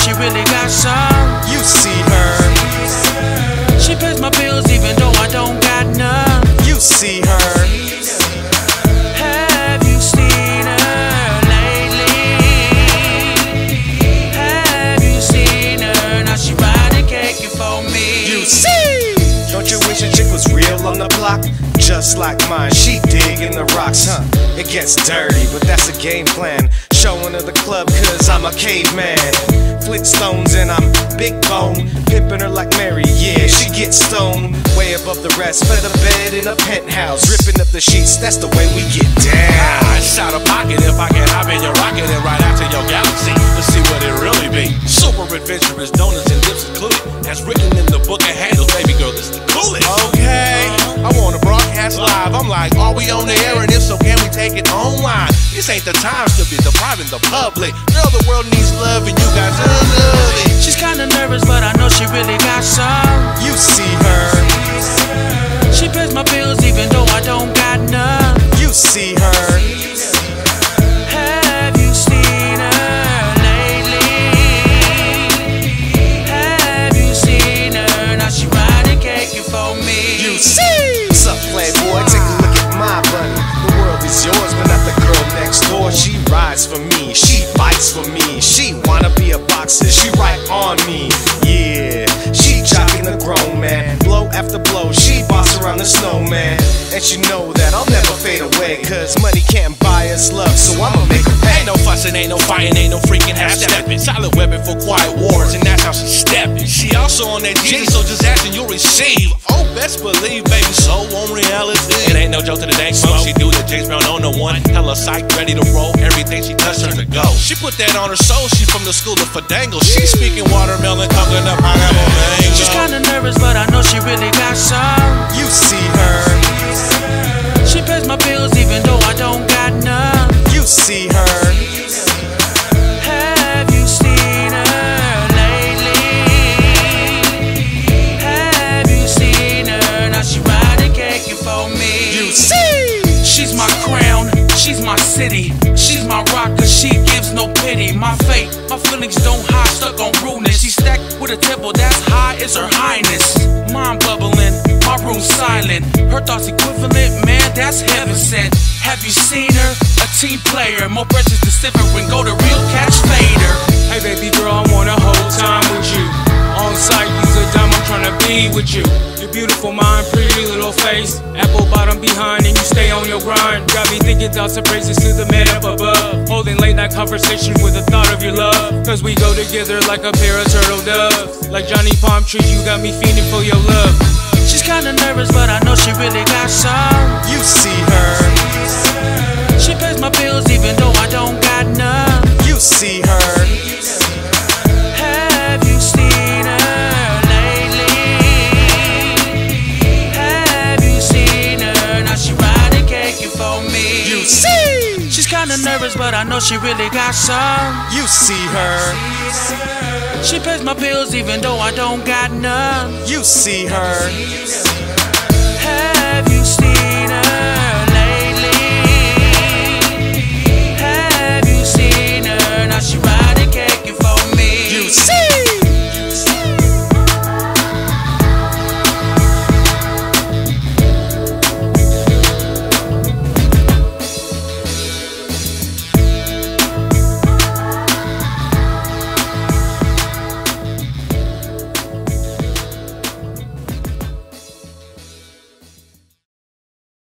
she really got some. You see her. She pays my bills even though I don't got none. You see her. Have you seen her lately? Have you seen her? Now she riding cake for me. You see. Don't you wish a chick was real on the block? Just like mine, she digging the rocks, huh? It gets dirty, but that's a game plan. Showing her the club cause I'm a caveman. Flintstones and I'm big bone. Pimping her like Mary, yeah, she gets stoned. Way above the rest, for the bed in a penthouse. Ripping up the sheets, that's the way we get down. It's out of pocket if I can hop in your rocket and ride out to your galaxy. Let's see what it really be. Super adventurous, donuts and dips included. As written in the book of handles, baby girl, this the coolest. Okay, I want to broadcast live. I'm like, are we on the air? And if so, can we take it online? This ain't the times to be depriving the public. Girl, the world needs love and you guys are lovely. She's kinda nervous, but I know she really got some. You see her. She pays my bills even though I don't got none. You see her. Have you seen her lately? Have you seen her? Now she riding cake for me. You see. What's up, playboy? Take a look at my bunny. The world is yours, but not the girl next door. She rides for me, she fights for me. She wanna be a boxer, she right on me. Yeah, she jocking the grown man. Blow after blow, she boss around the snowman. And she know that I'll never fade away, cause money can't buy us love, so I'ma make her pay. Ain't no fussing, ain't no fighting, ain't no freaking half-stepping. Solid weapon for quiet wars, and that's how she stepping. She also on that G, so just asking you'll receive. Oh, best believe, baby, so on reality. It ain't no joke to the dank smoke. She do the James Brown on the one. Hella psych, ready to roll. Everything she touched turns to go. She put that on her soul. She from the school of Fandango. She speaking watermelon, coconut, pineapple, mango. She's kinda nervous, but I know she really got some. You see her. She pays my bills even though I don't got none. You see her. Have you seen her lately? Have you seen her? Now she riding cake for me. You see. She's my crown, she's my city. She's my rock cause she gives no pity. My fate, my feelings don't hide, stuck on rudeness. She's stacked with a temple that's high, it's her highness. Mind bubbling, my room silent. Her thoughts equivalent, man, that's heaven sent. Have you seen her? A team player, more precious than Severin, go to real catch fader. Hey baby girl, I want a whole time with you. On sight, use a dime, I'm tryna be with you. Your beautiful mind, pretty little face. Apple bottom behind and you stay on your grind. Got me thinking thoughts and praises to the man up above. Holding late night conversation with the thought of your love. Cause we go together like a pair of turtle doves. Like Johnny Palm Tree, you got me feeding for your love. She's kinda nervous, but I know she really got some. You see her. She pays my bills even though I don't got none. You see her. Have you seen her lately? Have you seen her? Now she riding cake for me. You see. She's kinda nervous, but I know she really got some. You see her. She pays my bills even though I don't got none. You see her.